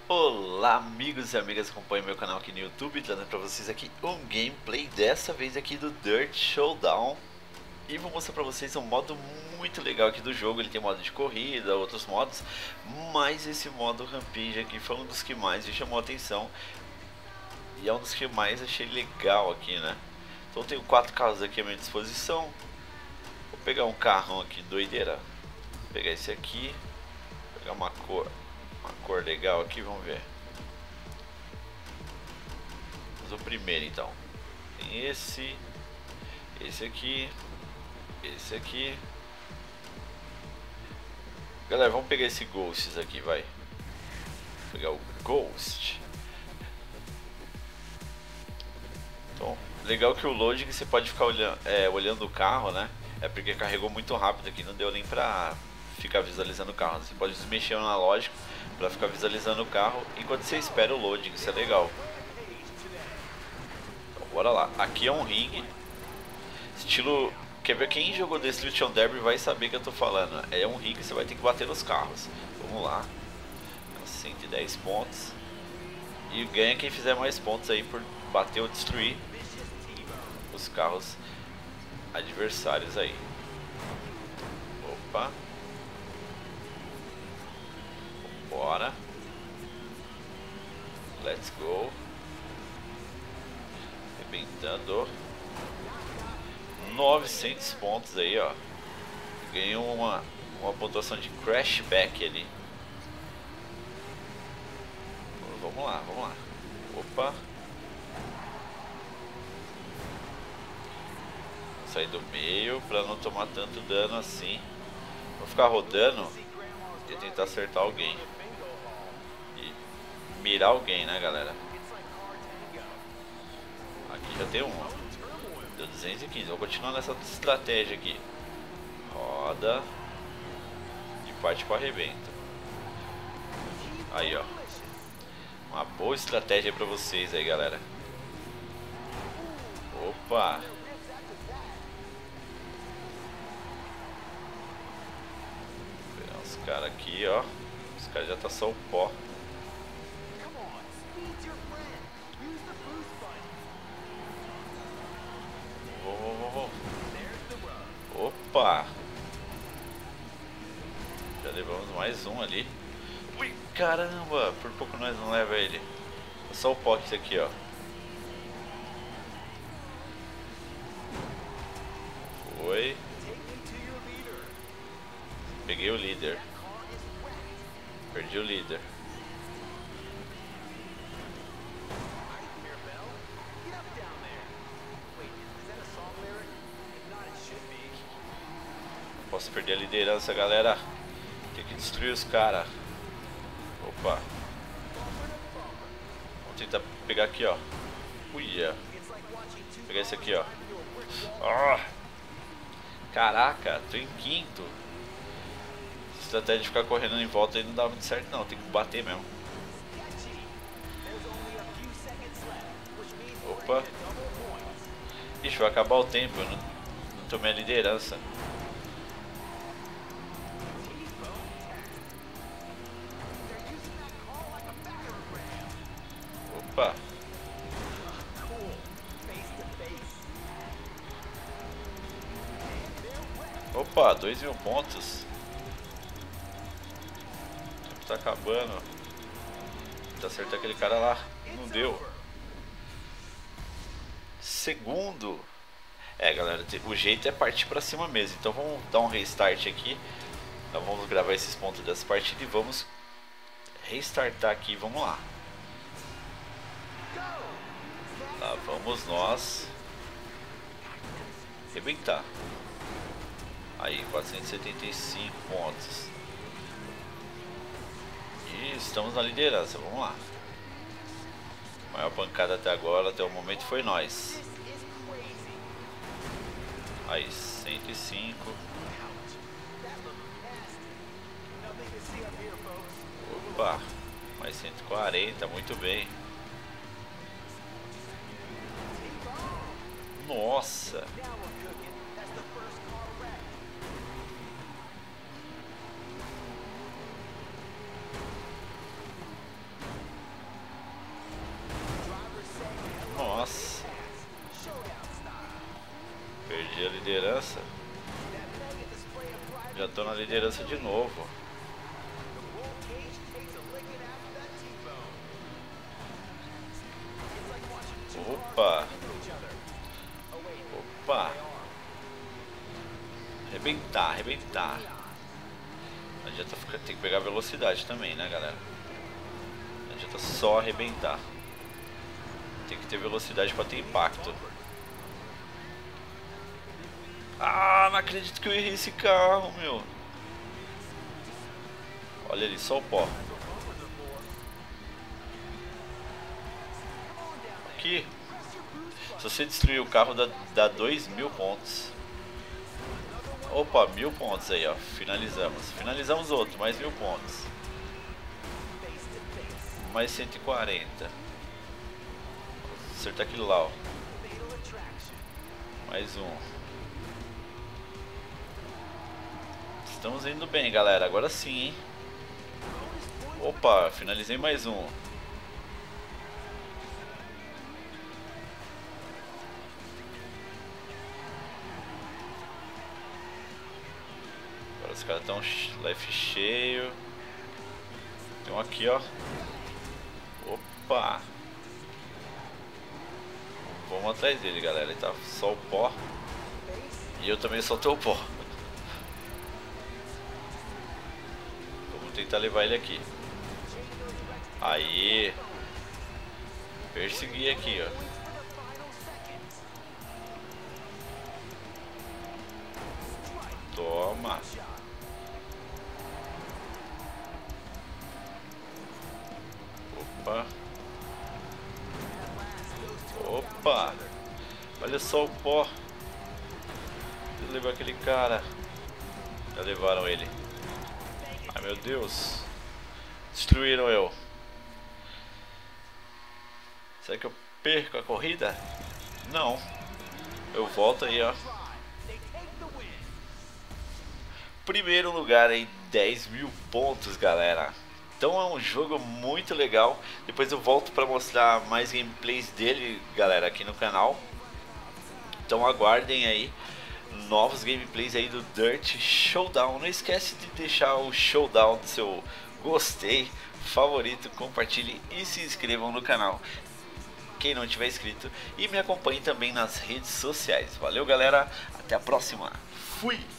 Olá amigos e amigas que acompanham meu canal aqui no YouTube, trazendo pra vocês aqui um gameplay, dessa vez aqui do Dirt Showdown. E vou mostrar pra vocês um modo muito legal aqui do jogo. Ele tem modo de corrida, outros modos, mas esse modo Rampage aqui foi um dos que mais me chamou a atenção. E é um dos que mais achei legal aqui, né? Então eu tenho 4 carros aqui à minha disposição. Vou pegar um carrão aqui, doideira. Vou pegar esse aqui, pegar uma cor legal aqui, vamos ver. Vamos o primeiro então. Tem esse aqui, esse aqui. Galera, vamos pegar esse Ghosts aqui, vai. Vou pegar o Ghost. Então, legal que o loading você pode ficar olhando o carro, né? É porque carregou muito rápido aqui, não deu nem pra ficar visualizando o carro. Você pode mexer no analógico para ficar visualizando o carro enquanto você espera o loading, isso é legal. Então, bora lá. Aqui é um ringue, estilo... Quer ver, quem jogou Destruction Derby vai saber que eu tô falando. É um ringue que você vai ter que bater nos carros. Vamos lá. 110 pontos. E ganha quem fizer mais pontos aí por bater ou destruir os carros adversários aí. Opa. Bora. Let's go. Arrebentando. 900 pontos aí, ó. Ganhou uma pontuação de crashback ali. Vamos lá, vamos lá. Opa. Vou sair do meio pra não tomar tanto dano assim. Vou ficar rodando e tentar acertar alguém. E mirar alguém, né, galera? Aqui já tem um, ó. Deu 215. Vou continuar nessa estratégia aqui. Roda. E parte para arrebento. Aí, ó. Uma boa estratégia para vocês aí, galera. Opa. Vou pegar os caras aqui, ó. Os caras já tá só o pó. Opa! Já levamos mais um ali. Ui, caramba! Por pouco nós não leva ele. É só o pocket aqui, ó. Foi. Peguei o líder. Perdi o líder. Posso perder a liderança, galera. Tem que destruir os caras. Opa. Vamos tentar pegar aqui, ó. Uia. Pegar esse aqui, ó. Ah. Caraca, tô em quinto. Essa estratégia de ficar correndo em volta aí não dá muito certo não. Tem que bater mesmo. Opa. Ixi, vai acabar o tempo. Eu não tomei a liderança. Opa. Opa, 2.000 pontos. O tempo tá acabando. Tá acertar aquele cara lá. Não deu. Segundo. Galera, o jeito é partir pra cima mesmo. Então vamos dar um restart aqui. Então vamos gravar esses pontos dessa partida e vamos restartar aqui. Vamos lá. Lá vamos nós arrebentar. Aí, 475 pontos. E estamos na liderança, vamos lá. A maior pancada até agora, até o momento, foi nós. Aí, 105. Opa, mais 140, muito bem. Nossa! Já tô na liderança de novo. Opa! Opa! Arrebentar, arrebentar. Não adianta tem que pegar velocidade também, né, galera? Não adianta só arrebentar. Tem que ter velocidade para ter impacto. Ah, não acredito que eu errei esse carro, meu. Olha ali, só o pó. Aqui. Se você destruir o carro, dá 2.000 pontos. Opa, 1.000 pontos aí, ó. Finalizamos. Finalizamos outro, mais 1.000 pontos. Mais 140. Vou acertar aquilo lá, ó. Mais um. Estamos indo bem, galera. Agora sim, hein. Opa, finalizei mais um. Agora os caras estão life cheio. Tem um aqui, ó. Opa. Vamos atrás dele, galera. Ele tá só o pó. E eu também soltei o pó. Vamos tentar levar ele aqui. Aí. Persegui aqui, ó. Toma. Opa. Opa. Olha só o pó. Deixa eu levar aquele cara. Já levaram ele. Ai, meu Deus. Destruíram eu. Será que eu perco a corrida? Não. Eu volto aí, ó. Primeiro lugar aí, 10.000 pontos, galera. Então é um jogo muito legal. Depois eu volto para mostrar mais gameplays dele, galera, aqui no canal. Então aguardem aí novos gameplays aí do Dirt Showdown. Não esquece de deixar o showdown do seu gostei, favorito, compartilhe e se inscrevam no canal quem não tiver inscrito, e me acompanhe também nas redes sociais. Valeu, galera, até a próxima. Fui!